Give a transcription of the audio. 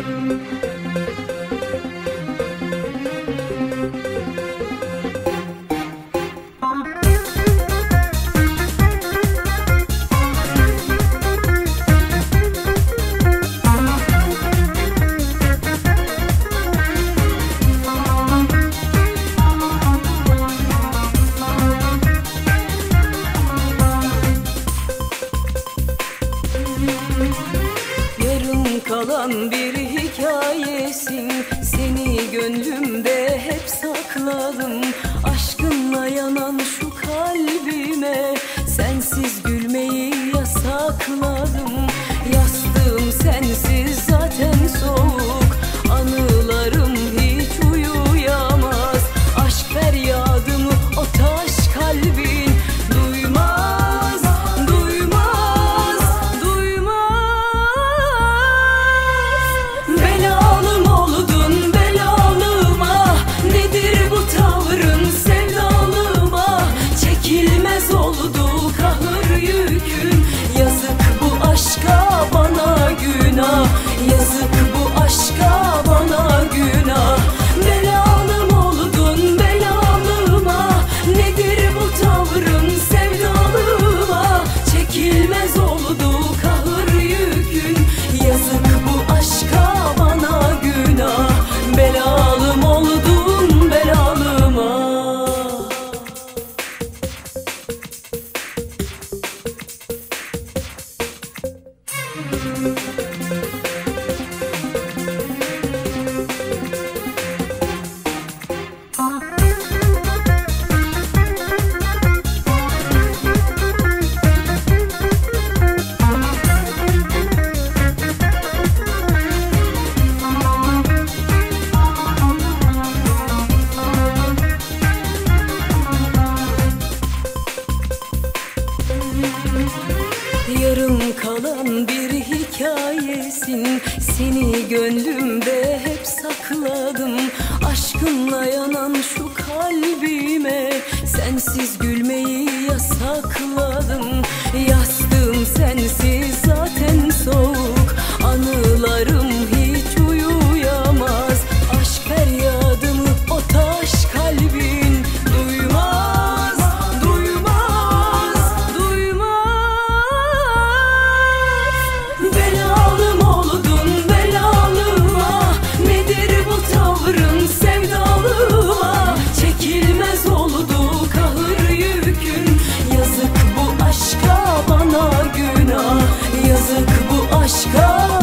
Kalan bir hikayesin, seni gönlümde hep sakladım. Aşkınla yanan şu kalbime sensiz gülmeyi yasakladım. Yastığım sensiz zaten soğuk, anılarım hiç uyuyamaz. Aşk feryadımı o taş kalbin duymaz, duymaz, duymaz. Belalım oldun belalıma, nedir bu tavrın sevdalıma? Çekilmez oldu kahır yükün, yazık bu aşka bana günah, yazık bu aşka bana günah. Belalım oldun belalıma, nedir bu tavrın sevdalıma? Çekilmez oldu kahır yükün, yazık bu aşka bana günah. Belalım oldun belalıma. Yarım kalan bir hikayesin, seni gönlümde hep sakladım. Aşkınla yanan şu kalbime sensiz gülmeyi yasakladım. Yastığım sensiz zaten soğuk, anılarım hiç uyuyamaz. Aşk feryadımı o taş kalbin duymaz, duymaz, duymaz. Belalım oldun belalıma, nedir bu tavrın sevdalıma? Çekilmez oldu kahır yükün, yazık bu aşka bana günah, yazık bu aşka.